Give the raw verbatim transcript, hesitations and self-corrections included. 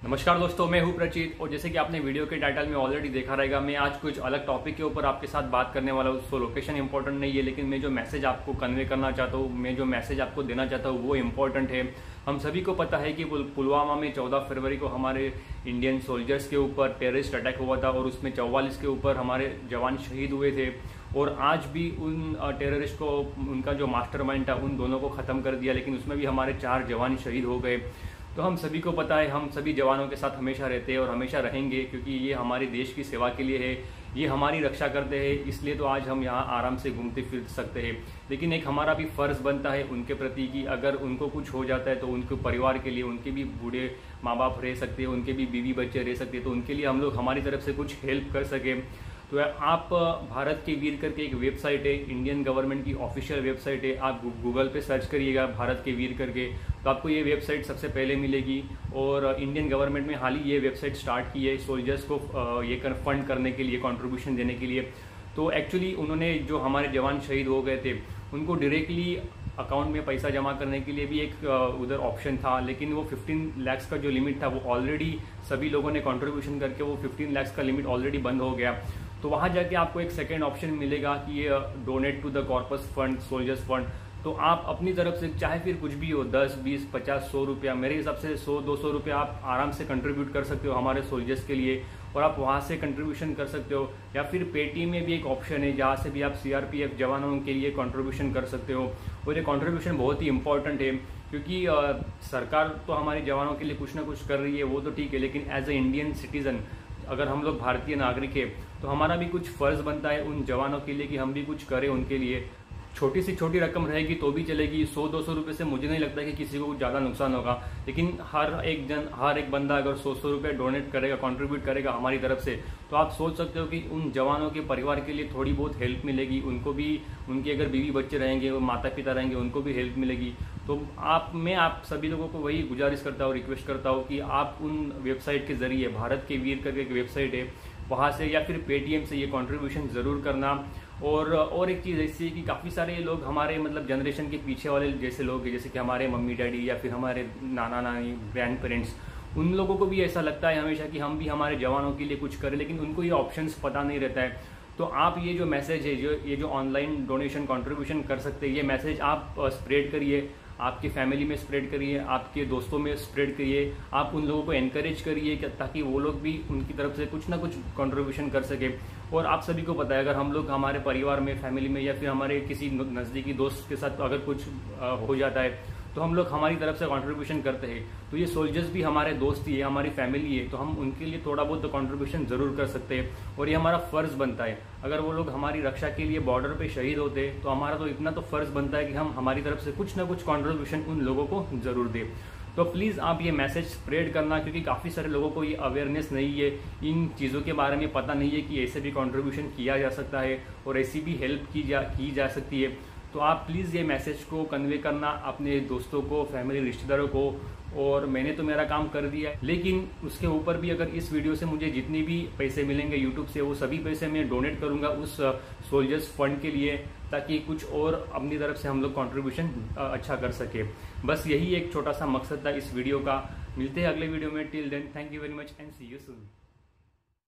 नमस्कार दोस्तों, मैं हूं प्रचीत और जैसे कि आपने वीडियो के टाइटल में ऑलरेडी देखा रहेगा, मैं आज कुछ अलग टॉपिक के ऊपर आपके साथ बात करने वाला हूं। सो लोकेशन इंपॉर्टेंट नहीं है, लेकिन मैं जो मैसेज आपको कन्वे करना चाहता हूं, मैं जो मैसेज आपको देना चाहता हूं वो इम्पोर्टेंट है। हम सभी को पता है कि पुलवामा में चौदह फरवरी को हमारे इंडियन सोल्जर्स के ऊपर टेररिस्ट अटैक हुआ था और उसमें चौवालीस के ऊपर हमारे जवान शहीद हुए थे। और आज भी उन टेररिस्ट को, उनका जो मास्टरमाइंड था, उन दोनों को ख़त्म कर दिया, लेकिन उसमें भी हमारे चार जवान शहीद हो गए। तो हम सभी को पता है, हम सभी जवानों के साथ हमेशा रहते हैं और हमेशा रहेंगे, क्योंकि ये हमारे देश की सेवा के लिए है, ये हमारी रक्षा करते हैं। इसलिए तो आज हम यहाँ आराम से घूमते फिर सकते हैं। लेकिन एक हमारा भी फर्ज बनता है उनके प्रति कि अगर उनको कुछ हो जाता है तो उनके परिवार के लिए, उनके भी बूढ़े माँ बाप रह सकते हैं, उनके भी बीवी बच्चे रह सकते हैं, तो उनके लिए हम लोग हमारी तरफ से कुछ हेल्प कर सकें। तो आप भारत के वीर करके एक वेबसाइट है, इंडियन गवर्नमेंट की ऑफिशियल वेबसाइट है, आप गूगल पे सर्च करिएगा भारत के वीर करके, तो आपको ये वेबसाइट सबसे पहले मिलेगी। और इंडियन गवर्नमेंट में हाल ही ये वेबसाइट स्टार्ट की है सोल्जर्स को ये कर फंड करने के लिए, कंट्रीब्यूशन देने के लिए। तो एक्चुअली उन्होंने, जो हमारे जवान शहीद हो गए थे, उनको डायरेक्टली अकाउंट में पैसा जमा करने के लिए भी एक उधर ऑप्शन था, लेकिन वो पंद्रह लाख का जो लिमिट था वो ऑलरेडी सभी लोगों ने कंट्रीब्यूशन करके वो पंद्रह लाख का लिमिट ऑलरेडी बंद हो गया। तो वहाँ जाके आपको एक सेकेंड ऑप्शन मिलेगा कि ये donate to the corpus fund, soldiers fund. तो आप अपनी तरफ से चाहे फिर कुछ भी हो, दस बीस पचास सौ रुपया, मेरे हिसाब से सौ दो सौ रुपया आप आराम से कंट्रीब्यूट कर सकते हो हमारे सोल्जर्स के लिए, और आप वहाँ से कंट्रीब्यूशन कर सकते हो। या फिर पेटीएम में भी एक ऑप्शन है जहाँ से भी आप सीआरपीएफ जवानों के लिए कंट्रीब्यूशन कर सकते हो। और ये कंट्रीब्यूशन बहुत ही इंपॉर्टेंट है, क्योंकि आ, सरकार तो हमारे जवानों के लिए कुछ ना कुछ कर रही है, वो तो ठीक है, लेकिन एज ए इंडियन सिटीजन, अगर हम लोग भारतीय नागरिक है, तो हमारा भी कुछ फर्ज बनता है उन जवानों के लिए कि हम भी कुछ करें उनके लिए। छोटी सी छोटी रकम रहेगी तो भी चलेगी, सौ दो सौ रुपये से मुझे नहीं लगता कि किसी को ज़्यादा नुकसान होगा। लेकिन हर एक जन, हर एक बंदा अगर सौ सौ रुपये डोनेट करेगा, कंट्रीब्यूट करेगा हमारी तरफ से, तो आप सोच सकते हो कि उन जवानों के परिवार के लिए थोड़ी बहुत हेल्प मिलेगी। उनको भी, उनके अगर बीवी बच्चे रहेंगे, माता पिता रहेंगे, उनको भी हेल्प मिलेगी। तो आप, मैं आप सभी लोगों को वही गुजारिश करता हूँ, रिक्वेस्ट करता हूँ कि आप उन वेबसाइट के जरिए, भारत के वीर करके एक वेबसाइट है, वहाँ से या फिर पेटीएम से ये कंट्रीब्यूशन ज़रूर करना। और और एक चीज़ ऐसी है कि काफ़ी सारे लोग हमारे मतलब जनरेशन के पीछे वाले जैसे लोग हैं, जैसे कि हमारे मम्मी डैडी या फिर हमारे नाना नानी, ग्रैंड पेरेंट्स, उन लोगों को भी ऐसा लगता है हमेशा कि हम भी हमारे जवानों के लिए कुछ करें, लेकिन उनको ये ऑप्शंस पता नहीं रहता है। तो आप ये जो मैसेज है, जो ये जो ऑनलाइन डोनेशन कंट्रीब्यूशन कर सकते हैं, ये मैसेज आप स्प्रेड करिए, आपकी फैमिली में स्प्रेड करिए, आपके दोस्तों में स्प्रेड करिए, आप उन लोगों को एनकरेज करिए ताकि वो लोग भी उनकी तरफ से कुछ ना कुछ कंट्रीब्यूशन कर सके। और आप सभी को पता है, अगर हम लोग हमारे परिवार में, फैमिली में, या फिर हमारे किसी नज़दीकी दोस्त के साथ अगर कुछ हो जाता है, तो हम लोग हमारी तरफ से कंट्रीब्यूशन करते हैं। तो ये सोल्जर्स भी हमारे दोस्त ही है, हमारी फैमिली है, तो हम उनके लिए थोड़ा बहुत तो कंट्रीब्यूशन ज़रूर कर सकते हैं। और ये हमारा फ़र्ज़ बनता है, अगर वो लोग हमारी रक्षा के लिए बॉर्डर पे शहीद होते तो हमारा तो इतना तो फ़र्ज़ बनता है कि हम हमारी तरफ से कुछ ना कुछ कंट्रीब्यूशन उन लोगों को ज़रूर दें। तो प्लीज़ आप ये मैसेज स्प्रेड करना, क्योंकि काफ़ी सारे लोगों को ये अवेयरनेस नहीं है, इन चीज़ों के बारे में पता नहीं है कि ऐसे भी कंट्रीब्यूशन किया जा सकता है और ऐसी भी हेल्प की जा की जा सकती है। तो आप प्लीज़ ये मैसेज को कन्वे करना अपने दोस्तों को, फैमिली, रिश्तेदारों को। और मैंने तो मेरा काम कर दिया है, लेकिन उसके ऊपर भी अगर इस वीडियो से मुझे जितनी भी पैसे मिलेंगे यूट्यूब से, वो सभी पैसे मैं डोनेट करूंगा उस सोल्जर्स फंड के लिए, ताकि कुछ और अपनी तरफ से हम लोग कंट्रीब्यूशन अच्छा कर सके। बस यही एक छोटा सा मकसद था इस वीडियो का। मिलते हैं अगले वीडियो में। Till then, thank you very much and see you soon.